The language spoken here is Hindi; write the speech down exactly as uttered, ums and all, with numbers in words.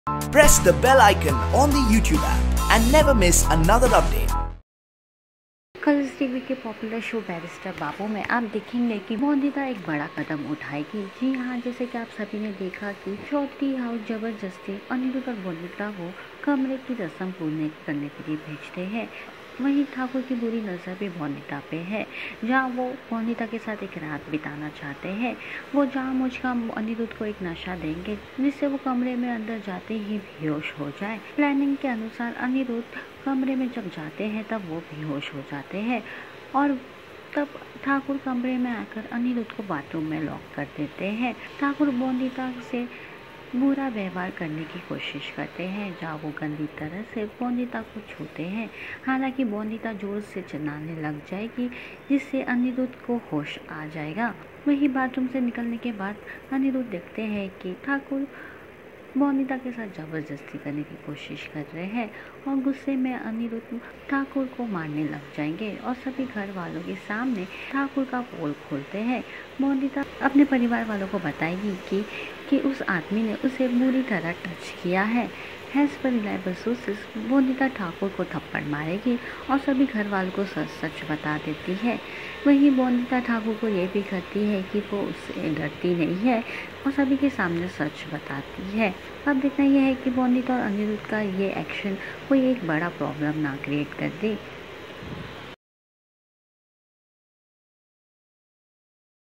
Press the bell icon on the YouTube app and never miss another update. Colors TV के पॉपुलर शो बैरिस्टर बाबू में आप देखेंगे कि मोनिता एक बड़ा कदम उठाएगी। जी हाँ, जैसे कि आप सभी ने देखा कि चौथी हाउस जबरदस्ती अनिरुद्ध और मोनिता को कमरे की रस्म पूर्ण करने के लिए भेजते हैं। वहीं ठाकुर की बुरी नज़र भी मोनिता पे है, जहाँ वो मोनिता के साथ एक रात बिताना चाहते हैं। वो जहाँ मुझका अनिरुद्ध को एक नशा देंगे जिससे वो कमरे में अंदर जाते ही बेहोश हो जाए। प्लानिंग के अनुसार अनिरुद्ध कमरे में जब जाते हैं तब वो बेहोश हो जाते हैं और तब ठाकुर कमरे में आकर अनिरुद्ध को बाथरूम में लॉक कर देते हैं। ठाकुर मोनिता से बुरा व्यवहार करने की कोशिश करते हैं, जहाँ वो गंदी तरह से मोनिता को छूते हैं। हालांकि मोनिता जोर से चिल्लाने लग जाएगी जिससे अनिरुद्ध को होश आ जाएगा। वही बाथरूम से निकलने के बाद अनिरुद्ध देखते हैं कि ठाकुर मोनिता के साथ जबरदस्ती करने की कोशिश कर रहे हैं और गुस्से में अनिरुद्ध ठाकुर को मारने लग जाएंगे और सभी घर वालों के सामने ठाकुर का पोल खोलते हैं। मोनिता अपने परिवार वालों को बताएगी कि कि उस आदमी ने उसे बुरी तरह टच किया है। As per reliable sources Monita Thakur को थप्पड़ मारेगी और सभी घर वालों को सच सच बता देती है। वहीं मोनिता ठाकुर को ये भी कहती है कि वो उससे डरती नहीं है और सभी के सामने सच बताती है। अब देखना यह है कि मोनिता और अनिरुद्ध का ये एक्शन कोई एक बड़ा प्रॉब्लम ना क्रिएट कर दे।